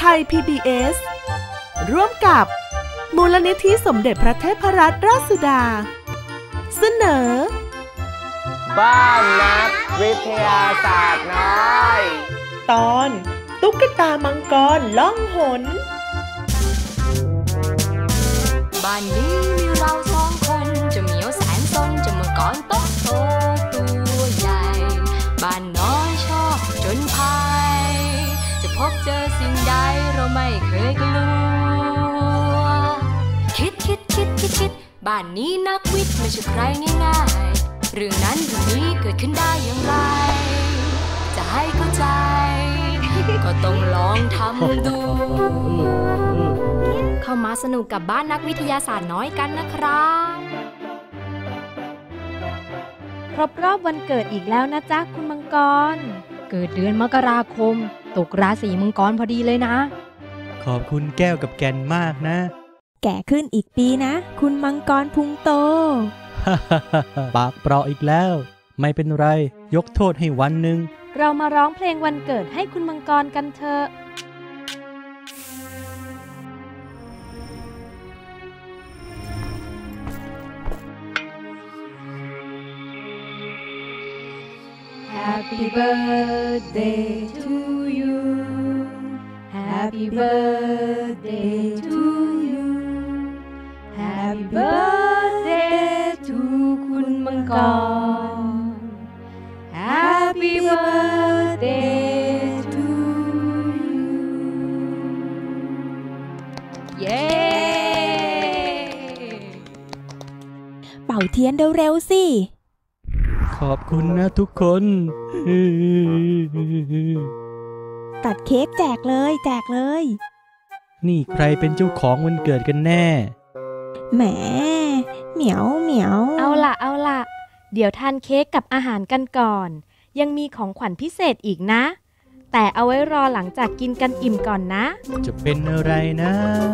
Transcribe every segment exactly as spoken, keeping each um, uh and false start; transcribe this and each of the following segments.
ย พี บี เอส ร่วมกับมูลนิธิสมเด็จพระเทพรัตนราชสุดาเสนอบ้านนักวิทยาศาสตร์น้อยตอนตุ๊กตามังกรล่องหนบ้านนี้มีเราสองคนจะเหมียวแสนซนจะมังกรโตโตตัวใหญ่บ้านน้อยชอบจนภัยจะพบเจอสิ่งใดเราไม่เคยกลัวคิดคิดคิดคิดคิดบ้านนี้นักวิทย์ไม่ใช่ใครง่ายๆเรื่องนั้นเรื่องนี้เกิดขึ้นได้อย่างไรจะให้เข้าใจก็ต้องลองทำดูเข้ามาสนุกกับบ้านนักวิทยาศาสตร์น้อยกันนะครับครบรอบวันเกิดอีกแล้วนะจ๊ะคุณมังกรเกิดเดือนมกราคมตกราศีมังกรพอดีเลยนะขอบคุณแก้วกับแก่นมากนะแก่ขึ้นอีกปีนะคุณมังกรพุงโตปากเปราะอีกแล้วไม่เป็นไรยกโทษให้วันหนึ่งเรามาร้องเพลงวันเกิดให้คุณมังกรกันเถอะ Happy birthday to you Happy birthday to you Happy birthday to คุณมังกรHappy birthday to you เย้เป่าเทียนเร็วๆสิขอบคุณนะทุกคนตัดเค้กแจกเลยแจกเลยนี่ใครเป็นเจ้าของวันเกิดกันแน่แหมเหมียวเหมียวเอาล่ะเอาล่ะเดี๋ยวทานเค้กกับอาหารกันก่อนยังมีของขวัญพิเศษอีกนะแต่เอาไว้รอหลังจากกินกันอิ่มก่อนนะจะเป็นอะไรนะ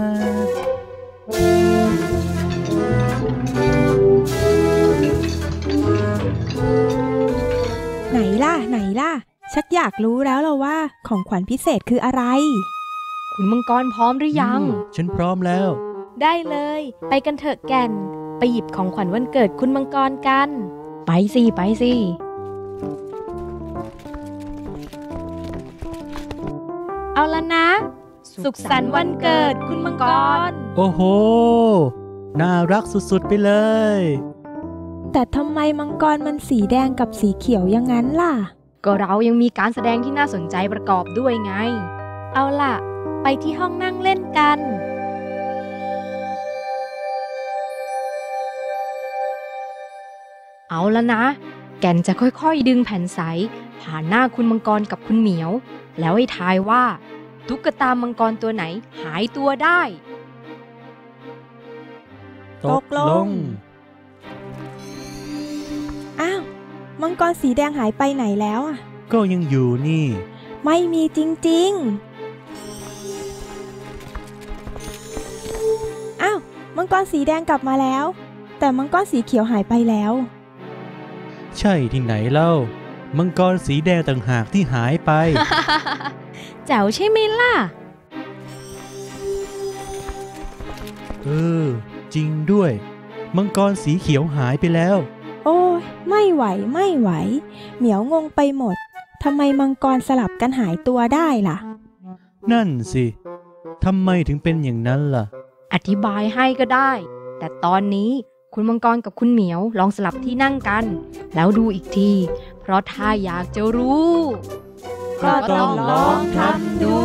ไหนล่ะไหนล่ะชักอยากรู้แล้วล่ะว่าของขวัญพิเศษคืออะไรคุณมังกรพร้อมหรือยังฉันพร้อมแล้วได้เลยไปกันเถอะแก่นไปหยิบของขวัญวันเกิดคุณมังกรกันไปสิไปสิเอาละนะสุขสันต์วันเกิดคุณมังกรโอ้โหน่ารักสุดๆไปเลยแต่ทำไมมังกรมันสีแดงกับสีเขียวอย่างนั้นล่ะก็เรายังมีการแสดงที่น่าสนใจประกอบด้วยไงเอาล่ะไปที่ห้องนั่งเล่นกันเอาละนะแก่นจะค่อยๆดึงแผ่นใสผ่านหน้าคุณมังกรกับคุณเหมียวแล้วให้ทายว่าตุ๊กตามังกรตัวไหนหายตัวได้ตกลงอ้าวมังกรสีแดงหายไปไหนแล้วอ่ะก็ยังอยู่นี่ไม่มีจริงๆอ้าวมังกรสีแดงกลับมาแล้วแต่มังกรสีเขียวหายไปแล้วใช่ที่ไหนเล่ามังกรสีแดงต่างหากที่หายไปเจ๋วใช่ไหมล่ะเออจริงด้วยมังกรสีเขียวหายไปแล้วโอ้ยไม่ไหวไม่ไหวเหมียวงงไปหมดทำไมมังกรสลับกันหายตัวได้ล่ะนั่นสิทำไมถึงเป็นอย่างนั้นล่ะอธิบายให้ก็ได้แต่ตอนนี้คุณมังกรกับคุณเหมียวลองสลับที่นั่งกันแล้วดูอีกทีเพราะถ้าอยากจะรู้ก็ต้องลองทำดู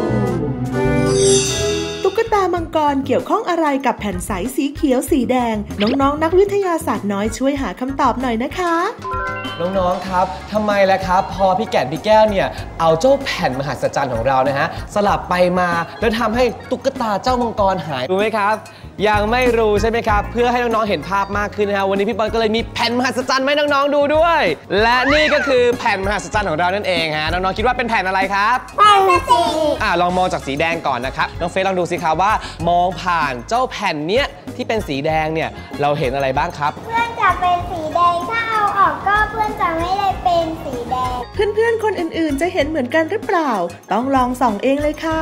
ตุ๊กตามังกรเกี่ยวข้องอะไรกับแผ่นใสสีเขียวสีแดงน้องๆ น, นักวิทยาศาสตร์น้อยช่วยหาคำตอบหน่อยนะคะน้องๆครับทำไมล่ะครับพอพี่แก่นพี่แก้วเนี่ยเอาเจ้าแผ่นมหัศจรรย์ของเรานะฮะสลับไปมาแล้วทำให้ตุ๊กตาเจ้ามังกรหายรู้ไหมครับยังไม่รู้ใช่ไหมครับเพื่อให้น้องๆเห็นภาพมากขึ้นนะฮะวันนี้พี่บอลก็เลยมีแผ่นมหัศจรรย์ให้น้องๆดูด้วยและนี่ก็คือแผ่นมหัศจรรย์ของเรานั่นเองฮะน้องๆคิดว่าเป็นแผ่นอะไรครับแผ่นสีอ่าลองมองจากสีแดงก่อนนะครับน้องเฟซลองดูสิครับว่ามองผ่านเจ้าแผ่นเนี้ยที่เป็นสีแดงเนี่ยเราเห็นอะไรบ้างครับเพื่อนจะเป็นสีแดงถ้าเอาออกก็เพื่อนจะไม่ได้เป็นสีแดงเพื่อนๆคนอื่นๆจะเห็นเหมือนกันหรือเปล่าต้องลองส่องเองเลยค่ะ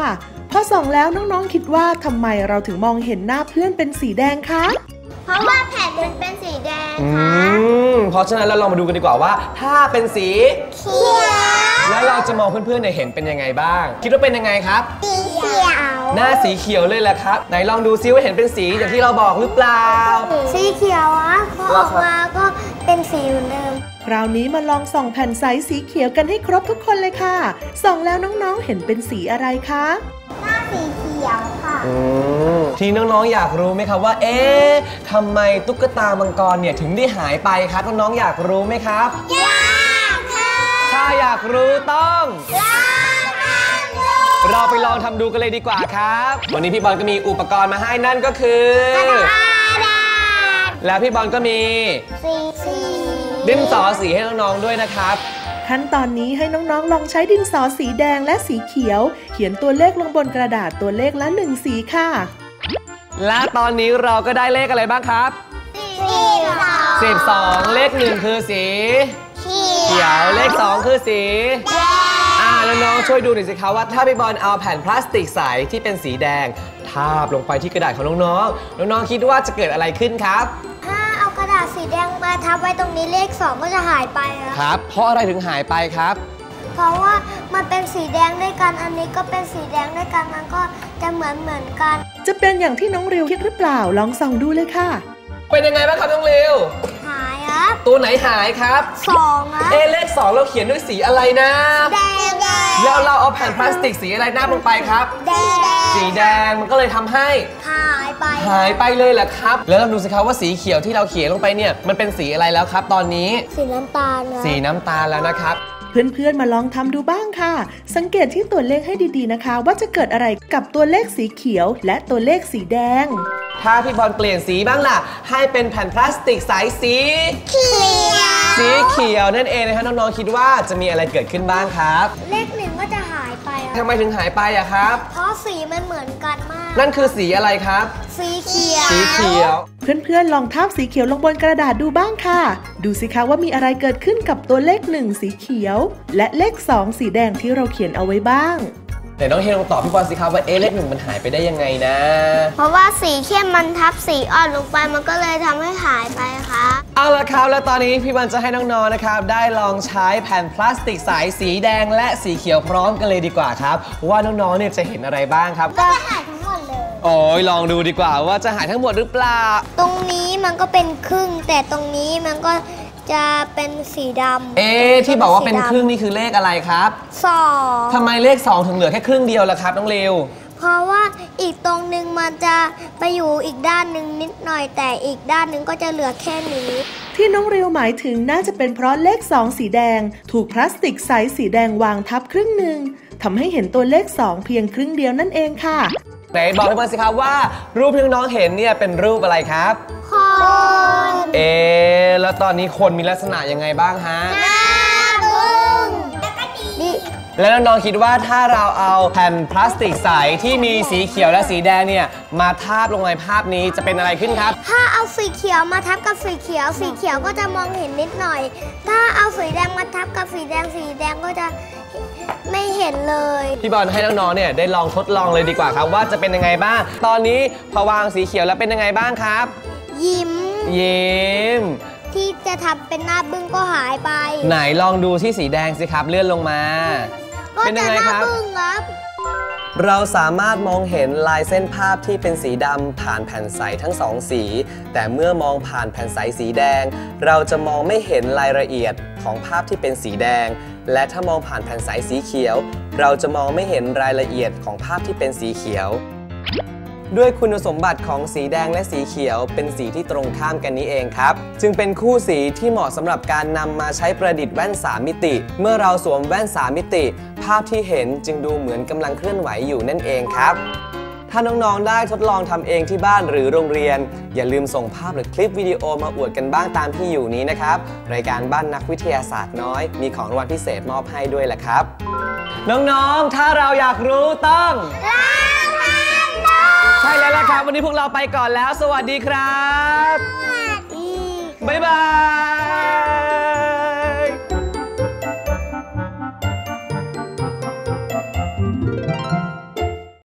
พอส่องแล้วน้องๆคิดว่าทำไมเราถึงมองเห็นหน้าเพื่อนเป็นสีแดงคะเพราะว่าแผ่นมันเป็นสีแดงค่ะอืมเพราะฉะนั้นเราลองมาดูกันดีกว่าว่าถ้าเป็นสีเขียวแล้วเราจะมองเพื่อนๆเนี่ยเห็นเป็นยังไงบ้างคิดว่าเป็นยังไงครับสีเขียวหน้าสีเขียวเลยแหละครับไหนลองดูซิว่าเห็นเป็นสีอย่างที่เราบอกหรือเปล่าสีเขียวอะพอออกมาก็เป็นสีเหมือนเดิมคราวนี้มาลองส่องแผ่นใสสีเขียวกันให้ครบทุกคนเลยค่ะส่องแล้วน้องๆเห็นเป็นสีอะไรคะหน้าสีเขียวค่ะทีน้องๆอยากรู้ไหมครับว่าเอ๊ะทำไมตุ๊กตามังกรเนี่ยถึงได้หายไปครับน้องๆอยากรู้ไหมครับอยากค่ะถ้าอยากรู้ต้องลองทำดูเราไปลองทำดูกันเลยดีกว่าครับวันนี้พี่บอลก็มีอุปกรณ์มาให้นั่นก็คือกระดาษแล้วพี่บอลก็มีสีสีดินสอสีให้น้องๆด้วยนะครับขั้นตอนนี้ให้น้องๆลองใช้ดินสอสีแดงและสีเขียวเขียนตัวเลขลงบนกระดาษตัวเลขละหนึ่งสีค่ะและตอนนี้เราก็ได้เลขอะไรบ้างครับสิบสองเลขหนึ่งคือสีเขียวเลขสองคือสีอ่าแล้วน้องช่วยดูหน่อยสิคะว่าถ้าพี่บอลเอาแผ่นพลาสติกใสที่เป็นสีแดงทาบลงไปที่กระดาษของน้องๆน้องๆคิดว่าจะเกิดอะไรขึ้นครับถ้าเอากระดาษสีแดงมาทับไว้ตรงนี้เลขสองก็จะหายไปครับเพราะอะไรถึงหายไปครับเพราะว่ามันเป็นสีแดงด้วยกันอันนี้ก็เป็นสีแดงด้วยกันมันก็จะเหมือนเหมือนกันจะเป็นอย่างที่น้องริวคิดหรือเปล่าลองส่องดูเลยค่ะเป็นยังไงบ้างครับน้องริวหายครับตัวไหนหายครับสองครับเอเลขสองเราเขียนด้วยสีอะไรนะแดงแล้วเราเอาแผ่นพลาสติกสีอะไรหน้าลงไปครับแดงสีแดงมันก็เลยทำให้หายไปหายไปเลยแหละครับแล้วเราดูสิครับว่าสีเขียวที่เราเขียนลงไปเนี่ยมันเป็นสีอะไรแล้วครับตอนนี้สีน้ำตาลสีน้ำตาลแล้วนะครับเพื่อนๆมาลองทำดูบ้างค่ะสังเกตที่ตัวเลขให้ดีๆนะคะว่าจะเกิดอะไรกับตัวเลขสีเขียวและตัวเลขสีแดงถ้าพี่บอลเปลี่ยนสีบ้างล่ะให้เป็นแผ่นพลาสติกใสสีเขียวสีเขียวนั่นเองนะคะน้องๆคิดว่าจะมีอะไรเกิดขึ้นบ้างครับเลขหนึ่งก็จะหายไปทำไมถึงหายไปอะครับเพราะสีมันเหมือนกันมากนั่นคือสีอะไรครับสีเขียวสีเขียวเพื่อนๆลองทาบสีเขียวลงบนกระดาษดูบ้างค่ะดูสิคะว่ามีอะไรเกิดขึ้นกับตัวเลขหนึ่งสีเขียวและเลขสองสีแดงที่เราเขียนเอาไว้บ้างเดี๋ยวน้องเฮลองตอบพี่บอลสิครับว่าเอเลขหนึ่งมันหายไปได้ยังไงนะเพราะว่าสีเข้มมันทับสีอ่อนลงไปมันก็เลยทำให้หายไปค่ะเอาละครับแล้วตอนนี้พี่บอลจะให้น้องๆนะครับได้ลองใช้แผ่นพลาสติกใสสีแดงและสีเขียวพร้อมกันเลยดีกว่าครับว่าน้องๆเนี่ยจะเห็นอะไรบ้างครับก็จะหายทั้งหมดเลยโอ้ยลองดูดีกว่าว่าจะหายทั้งหมดหรือเปล่าตรงนี้มันก็เป็นครึ่งแต่ตรงนี้มันก็จะเป็นสีดำเอ๊ะที่บอกว่าเป็นครึ่งนี่คือเลขอะไรครับสองทำไมเลขสองถึงเหลือแค่ครึ่งเดียวล่ะครับน้องเร็วเพราะว่าอีกตรงนึงมันจะไปอยู่อีกด้านหนึ่งนิดหน่อยแต่อีกด้านหนึ่งก็จะเหลือแค่นี้ที่น้องเร็วหมายถึงน่าจะเป็นเพราะเลขสองสีแดงถูกพลาสติกใสสีแดงวางทับครึ่งหนึ่งทำให้เห็นตัวเลขสองเพียงครึ่งเดียวนั่นเองค่ะไหนบอกให้มาสิครับว่ารูปที่น้องเห็นเนี่ยเป็นรูปอะไรครับคนเอ๊ะแล้วตอนนี้คนมีลักษณะยังไงบ้างฮะหน้าบึ้งแล้วก็ดีแล้วน้องๆคิดว่าถ้าเราเอาแผ่นพลาสติกใสที่มีสีเขียวและสีแดงเนี่ยมาทาบลงในภาพนี้จะเป็นอะไรขึ้นครับถ้าเอาสีเขียวมาทับกับสีเขียวสีเขียวก็จะมองเห็นนิดหน่อยถ้าเอาสีแดงมาทับกับสีแดงสีแดงก็จะไม่เห็นเลยพี่บอลให้น้องๆเนี่ยได้ลองทดลองเลยดีกว่าครับว่าจะเป็นยังไงบ้างตอนนี้พอวางสีเขียวแล้วเป็นยังไงบ้างครับยิ้มยิ้มที่จะทำเป็นหน้าบึ้งก็หายไปไหนลองดูที่สีแดงสิครับเลื่อนลงมาเป็นยังไงครับเราสามารถมองเห็นลายเส้นภาพที่เป็นสีดำผ่านแผ่นใสทั้งสองสีแต่เมื่อมองผ่านแผ่นใสสีแดงเราจะมองไม่เห็นรายละเอียดของภาพที่เป็นสีแดงและถ้ามองผ่านแผ่นใสสีเขียวเราจะมองไม่เห็นรายละเอียดของภาพที่เป็นสีเขียวด้วยคุณสมบัติของสีแดงและสีเขียวเป็นสีที่ตรงข้ามกันนี้เองครับจึงเป็นคู่สีที่เหมาะสำหรับการนำมาใช้ประดิษฐ์แว่นสามมิติเมื่อเราสวมแว่นสามมิติภาพที่เห็นจึงดูเหมือนกำลังเคลื่อนไหวอยู่นั่นเองครับถ้าน้องๆได้ทดลองทำเองที่บ้านหรือโรงเรียนอย่าลืมส่งภาพหรือคลิปวิดีโอมาอวดกันบ้างตามที่อยู่นี้นะครับรายการบ้านนักวิทยาศาสตร์น้อยมีของรางวัลพิเศษมอบให้ด้วยแหละครับน้องๆถ้าเราอยากรู้ต้องใช่แล้วล่ะครับวันนี้พวกเราไปก่อนแล้วสวัสดีครับบ๊ายบาย